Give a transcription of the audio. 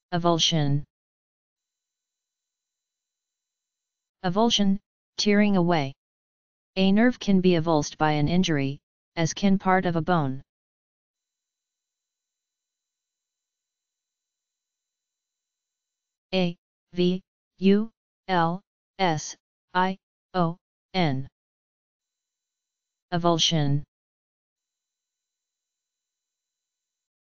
Avulsion. Avulsion, tearing away. A nerve can be avulsed by an injury, as can part of a bone. Avulsion. Avulsion.